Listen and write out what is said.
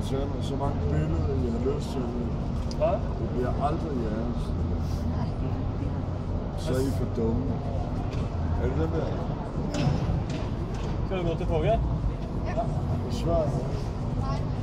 tage mig så mange billeder, I har lyst til. Hvad? Det bliver aldrig jeres. Så er I for dumme. Er det det der? Skal du gå til Påge? Svar.